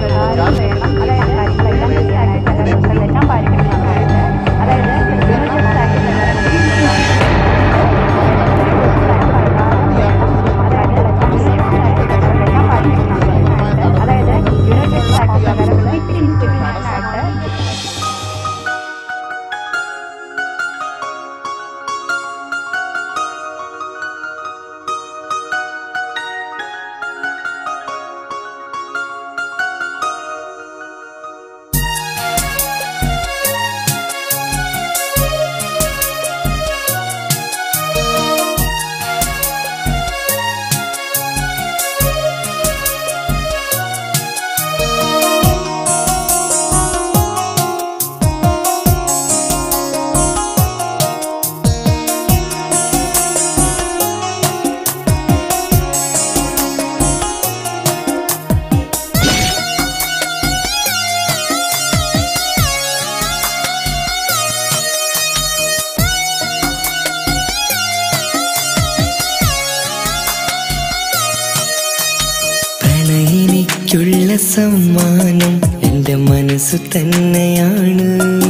സമ്മാനം എൻ്റെ മനസ്സു തന്നെയാണ്.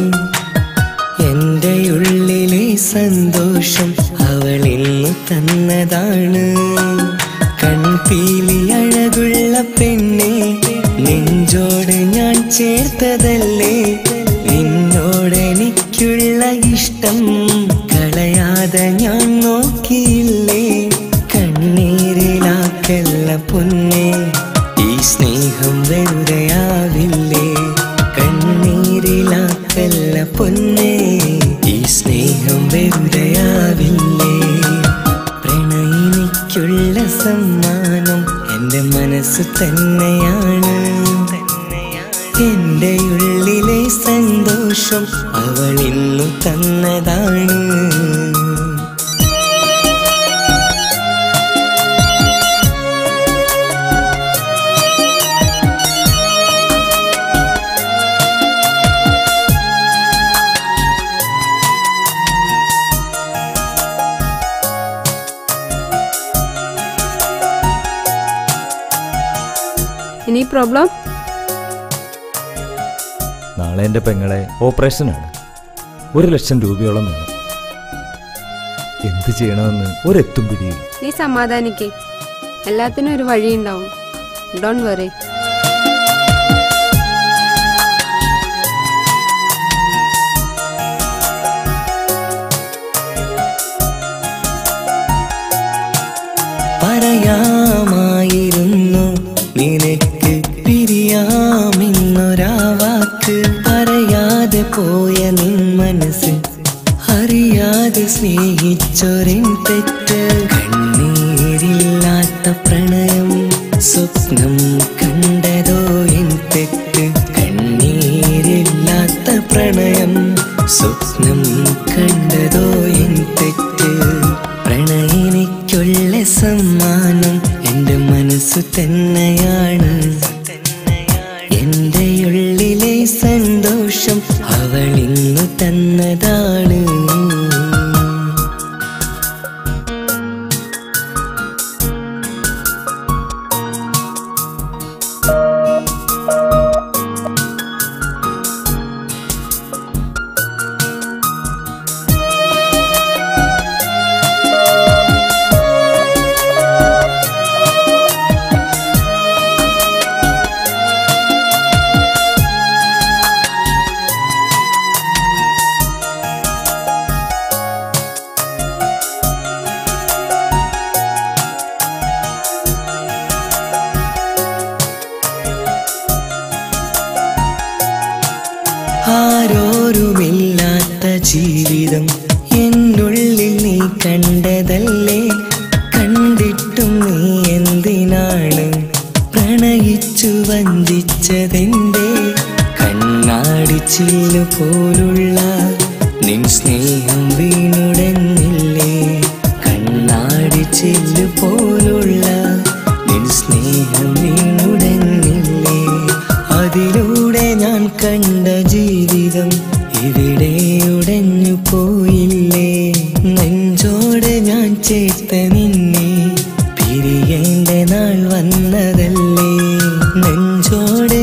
എൻ്റെ ഉള്ളിലെ സന്തോഷം അവൾ ഇന്നു തന്നതാണ്. കൺപീലി അഴകുള്ള പെണ്ണെ നെഞ്ചോട് ഞാൻ ചേർത്തതല്ലേ. നിന്നോടെനിക്കുള്ള ഇഷ്ടം കളയാതെ ഞാൻ നോക്കിയില്ലേ. കണ്ണീരിലാക്കല്ല പൊന്നേ, ഈ സ്നേഹം വെറുതെയാവില്ലേ. കണ്ണീരിലാക്കല്ല പൊന്നേ, ഈ സ്നേഹം വെറുതെയാവില്ലേ. പ്രണയിനിക്കുള്ള സമ്മാനം എൻ്റെ മനസ്സ് തന്നെയാണ്. എൻ്റെ ഉള്ളിലെ സന്തോഷം അവൾ ഇന്നു തന്നതാണ്. ഇനി പ്രോബ്ലം? നാളെ എൻ്റെ പെങ്ങളെ ഓപ്പറേഷനാണ്. 1,00,000 രൂപയോളം വേണം. എന്ത് ചെയ്യണമെന്ന് ഒരെത്തും പിടിയില്ല. നീ സമാധാനിക്കേ, എല്ലാത്തിനും ഒരു വഴിയുണ്ടാവും. Don't worry. പറയാമായിരുന്നു നിനക്ക് പിരിയാമെന്നൊരാ വാക്ക്. പറയാതെ പോയ നിൻ മനസ്സ് അറിയാതെ സ്നേഹിച്ചൊരെൻ തെറ്റ്. കണ്ണീരില്ലാത്ത പ്രണയം സ്വപ്നം കണ്ടതോ എൻ തെറ്റ്. കണ്ണീരില്ലാത്ത പ്രണയം സ്വപ്നം കണ്ടതോ എൻ തെറ്റ്. പ്രണയിനിക്കുള്ള സമ്മാനം എൻ്റെ മനസ്സു തന്നെയാണ്. എൻ്റെ ഉള്ളിലെ സന്തോഷം അവൾ ഇന്നു തന്നതാണ്. ആരോരുമില്ലാത്ത ജീവിതം എന്നുള്ളിൽ നീ കണ്ടതല്ലേ. കണ്ടിട്ടും നീ എന്തിനാണ് പ്രണയിച്ചു വഞ്ചിച്ചതെന്തേ. കണ്ണാടിച്ചില്ലു പോലുള്ള നിൻ സ്നേഹം വീണുടഞ്ഞില്ലേ. കണ്ണാടിച്ചില്ലു പോലുള്ള നിൻ സ്നേഹം വീണുടഞ്ഞില്ലേ. അതിലൂടെ ഞാൻ കണ്ട ജീവിതം ഇവിടെ ഉടഞ്ഞു പോയില്ലേ. നെഞ്ചോട് ഞാൻ ചേർത്ത നിന്നെ പിരിയേണ്ട നാൾ വന്നതല്ലേ. നെഞ്ചോട് ഞാൻ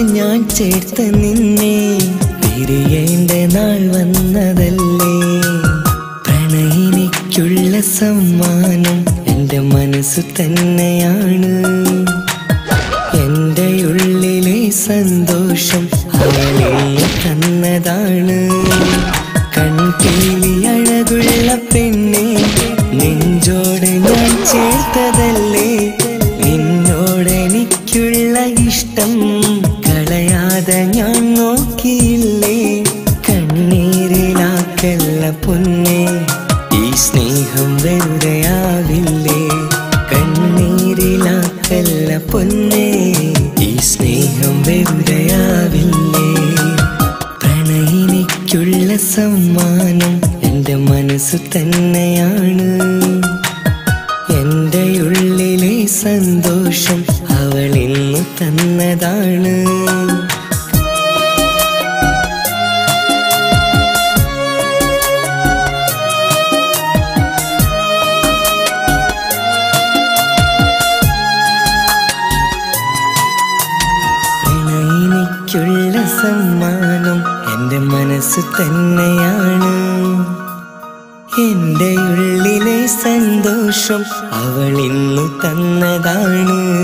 ചേർത്ത നിന്നെ പിരിയേണ്ട നാൾ വന്നതല്ലേ. പ്രണയിനിക്കുള്ള സമ്മാനം എൻ്റെ മനസ്സു തന്നെയാണ്. എൻ്റെ ഉള്ളിലെ സന്തോഷം അവളിന്ന് തന്നതാണ്. കൺപീലി അഴകുള്ള പെണ്ണെ നെഞ്ചോട് ഞാൻ ചേർത്തതല്ലേ. നിന്നോടെനിക്കുള്ള ഇഷ്ടം കളയാതെ ഞാൻ നോക്കിയില്ലേ. കണ്ണീരിലാക്കല്ല പൊന്നെ ഈ സ്നേഹം വെറുതെയാവില്ലേ. കണ്ണീരിലാക്കല്ല പൊന്നെ ഈ സ്നേഹം വെറുതെയാവില്ലേ. പ്രണയിനിക്കുള്ള സമ്മാനം എൻ്റെ മനസ്സു തന്നെയാണ്. എൻ്റെ ഉള്ളിലെ സന്തോഷം അവളിന്നു തന്നതാണ്. പ്രണയിനിക്കുള്ള സമ്മാനം എൻ്റെ മനസ്സ് തന്നെയാണ്. എൻ്റെ ഉള്ളിലെ സന്തോഷം അവളിന്നു തന്നതാണ്.